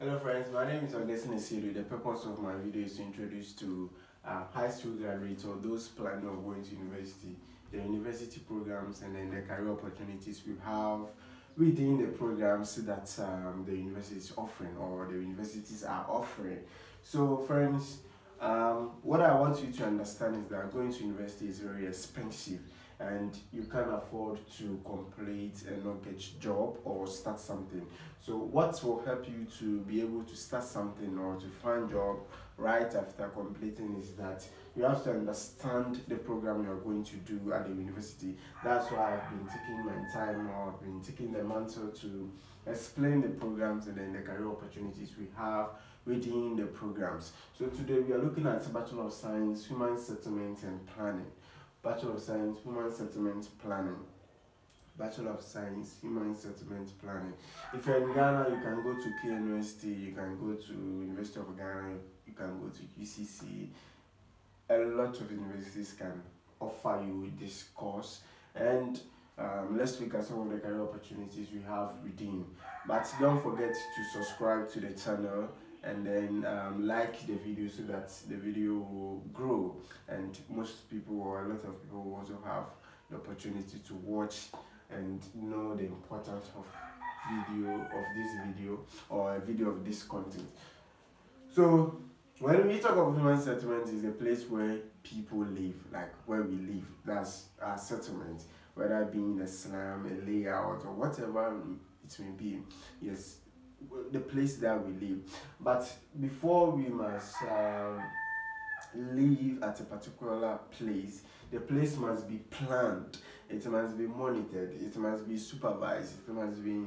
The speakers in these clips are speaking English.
Hello friends, my name is Augustine Esilu. The purpose of my video is to introduce to high school graduates or those planning on going to university, the university programs and then the career opportunities we have within the programs that the university is offering or the universities are offering. So friends, what I want you to understand is that going to university is very expensive and you can't afford to complete and not get a job or start something. So what will help you to be able to start something or to find job right after completing is that you have to understand the program you are going to do at the university. That's why I've been taking my time, or I've been taking the mantle to explain the programs and then the career opportunities we have within the programs. So today we are looking at Bachelor of Science, Human Settlement and Planning. Bachelor of Science, Human Settlement Planning. Bachelor of Science, Human Settlement Planning. If you're in Ghana, you can go to KNUST, you can go to University of Ghana, you can go to UCC. A lot of universities can offer you this course, and let's look at some of the career opportunities we have within. But don't forget to subscribe to the channel and then like the video so that the video will grow, and most people or a lot of people will also have the opportunity to watch and know the importance of this video or a video of this content. So when we talk of human settlement, is a place where people live, like where we live. That's our settlement, whether it be in a slum, a layout, or whatever it may be. Yes, the place that we live. But before we must live at a particular place, the place must be planned, it must be monitored, it must be supervised, it must be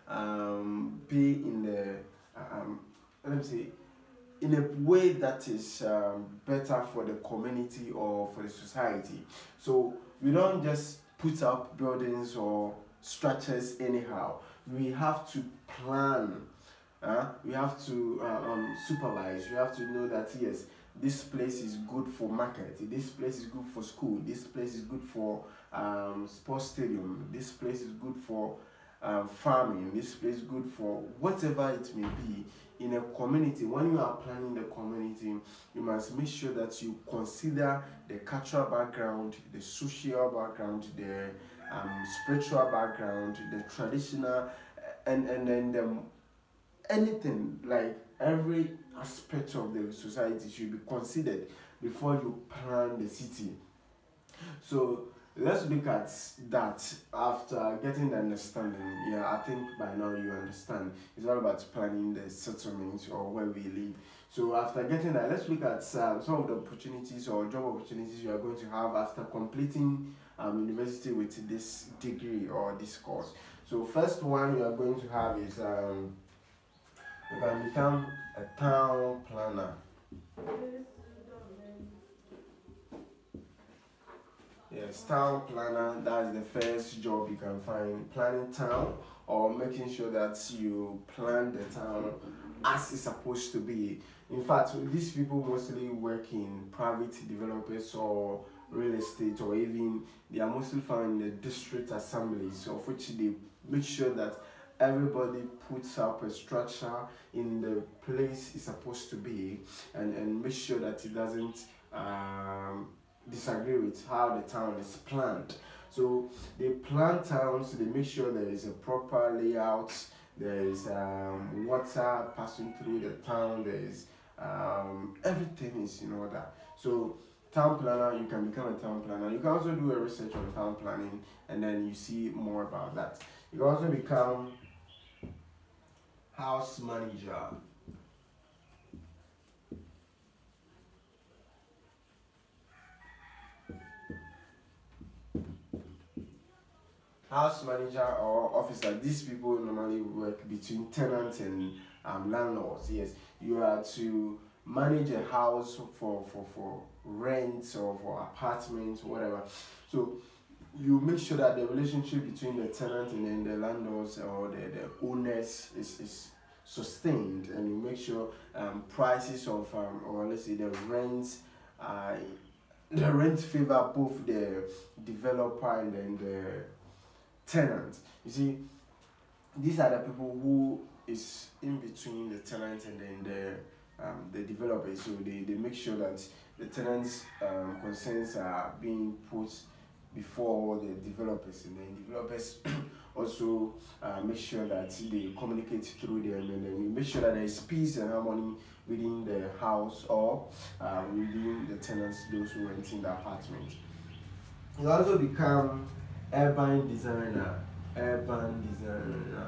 in the let me say, in a way that is better for the community or for the society. So we don't just put up buildings or structures anyhow. We have to plan. We have to supervise. We have to know that yes, this place is good for market, this place is good for school, this place is good for sports stadium, this place is good for farming, this place is good for whatever it may be in a community. When you are planning the community, you must make sure that you consider the cultural background, the social background, the spiritual background, the traditional, and then anything, like every aspect of the society should be considered before you plan the city. So let's look at that after getting the understanding. Yeah, I think by now you understand. It's all about planning the settlement or where we live. So after getting that, let's look at some of the opportunities or job opportunities you are going to have after completing university with this degree or this course. So first one you are going to have is you can become a town planner. Yes, town planner, that's the first job you can find. Planning town or making sure that you plan the town as it's supposed to be. In fact, these people mostly work in private developers or real estate, or even they are mostly found in the district assemblies, of which they make sure that everybody puts up a structure in the place it's supposed to be, and make sure that it doesn't disagree with how the town is planned. So they plan towns, they make sure there is a proper layout, there is water passing through the town, there is everything is in order. So town planner, you can become a town planner. You can also do a research on town planning and then you see more about that. You can also become house manager. House manager or officer, these people normally work between tenants and landlords. Yes, you are to manage a house for rent or for apartments, whatever. So you make sure that the relationship between the tenant and then the landlords or the owners is sustained, and you make sure prices of or let's say the rent favor both the developer and then the tenant. You see, these are the people who is in between the tenant and then the developer. So they make sure that the tenants' concerns are being put before the developers, and then developers also make sure that they communicate through them, and then we make sure that there is peace and harmony within the house or within the tenants, those who rent in the apartment. You also become urban designer. Urban designer.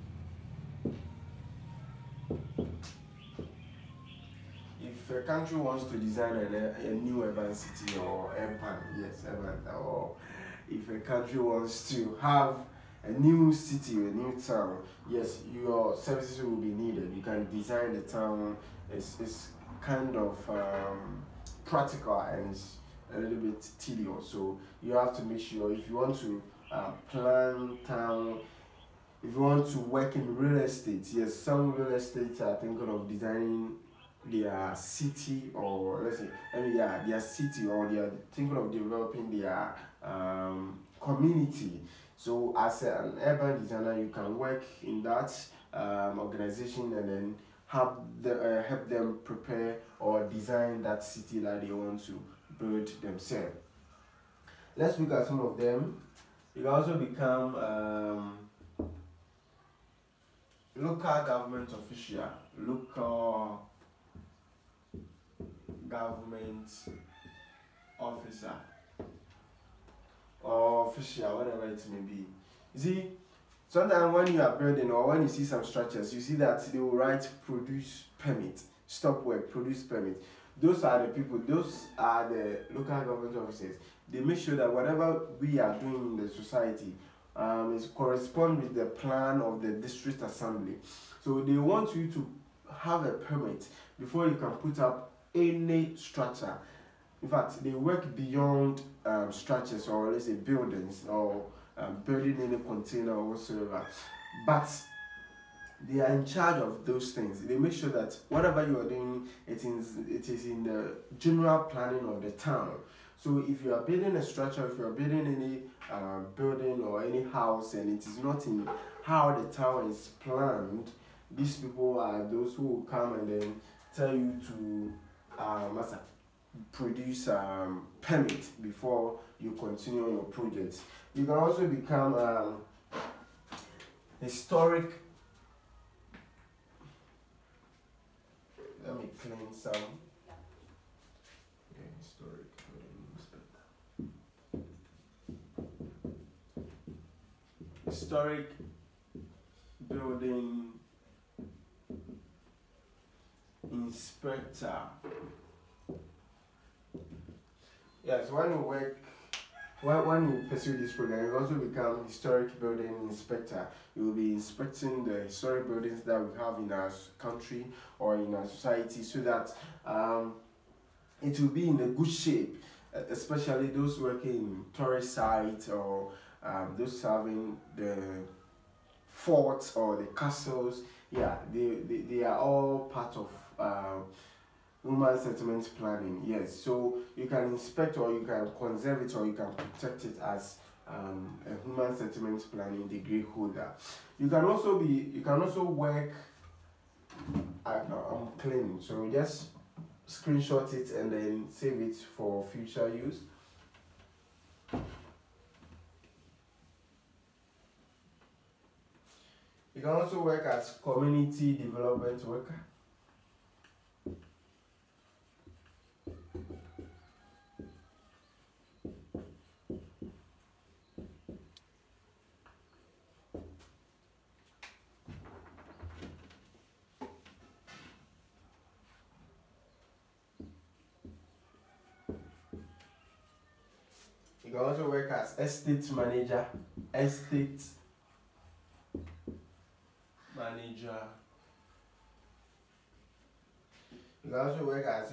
If a country wants to design a new urban city or urban, yes, urban, or if a country wants to have a new city or a new town, yes, your services will be needed. You can design the town. It's kind of practical and it's a little bit tedious. So you have to make sure if you want to plan town, if you want to work in real estate, yes, some real estates are thinking of designing their city, or let's say, yeah, their city, or they are thinking of developing their community. So as an urban designer, you can work in that organization and then help them prepare or design that city that they want to build themselves. Let's look at some of them. You can also become local government official, local government officer, or official, whatever it may be. You see, sometimes when you are building or when you see some structures, you see that they will write produce permit, stop work, produce permit. Those are the people, those are the local government officers. They make sure that whatever we are doing in the society is correspond with the plan of the district assembly. So they want you to have a permit before you can put up any structure. In fact, they work beyond structures, or let's say buildings, or building any container or whatsoever. But they are in charge of those things. They make sure that whatever you are doing, it is in the general planning of the town. So if you are building a structure, if you are building any building or any house, and it is not in how the town is planned, these people are those who will come and then tell you to produce permit before you continue your project. You can also become historic. Let me clean some. Okay, historic building inspector. Historic building inspector. Yes, when you pursue this program, you also become historic building inspector. You will be inspecting the historic buildings that we have in our country or in our society, so that it will be in a good shape, especially those working in tourist sites, or those having the forts or the castles. Yeah, they are all part of human settlement planning. Yes, so you can inspect, or you can conserve it, or you can protect it as a human settlement planning degree holder. You can also work. I'm cleaning, so just screenshot it and then save it for future use. You can also work as community development worker. You can also work as estate manager. Estate manager. You can also work as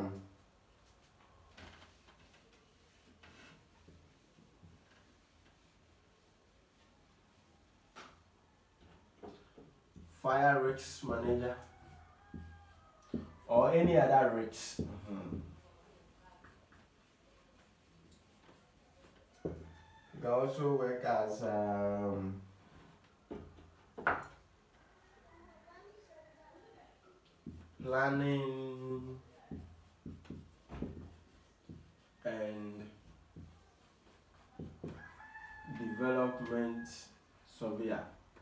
fire risk manager, or any other risks. You can also work as planning and development surveyor.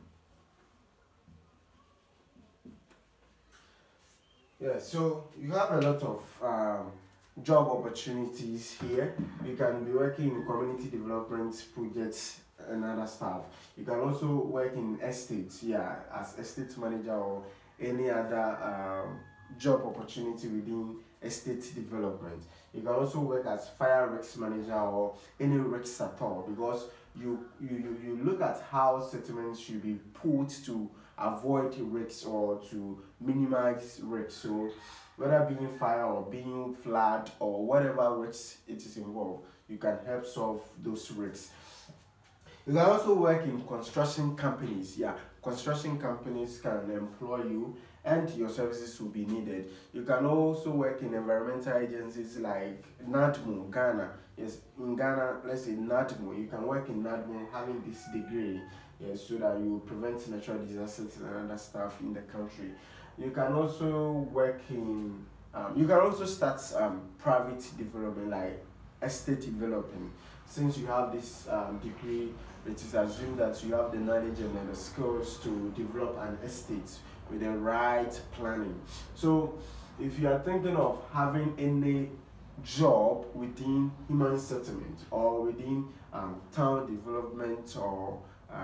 Yeah, so you have a lot of job opportunities here. You can be working in community development projects and other stuff. You can also work in estates, yeah, as estate manager or any other job opportunity within estate development. You can also work as fire risk manager or any risks at all, because you look at how settlements should be put to avoid risks or to minimize risks. So whether being fire or being flood or whatever risks it is involved, you can help solve those risks. You can also work in construction companies. Yeah, construction companies can employ you and your services will be needed. You can also work in environmental agencies like NADMO, Ghana. Yes, in Ghana, let's say NADMO. You can work in NADMO having this degree, yes, so that you prevent natural disasters and other stuff in the country. You can also work in, you can also start private development like estate developing. Since you have this degree, it is assumed that you have the knowledge and the skills to develop an estate with the right planning. So if you are thinking of having any job within human settlement or within town development or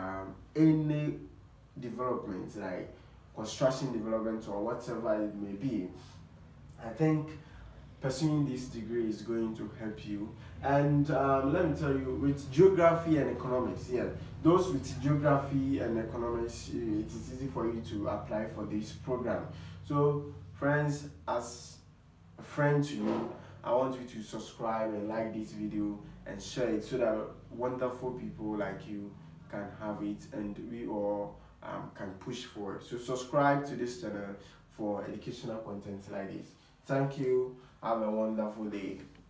any development like construction development or whatever it may be, I think pursuing this degree is going to help you. And let me tell you, with geography and economics, yeah, those with geography and economics, it is easy for you to apply for this program. So friends, as a friend to you, I want you to subscribe and like this video and share it so that wonderful people like you can have it and we all can push forward. So subscribe to this channel for educational content like this. Thank you. Have a wonderful day.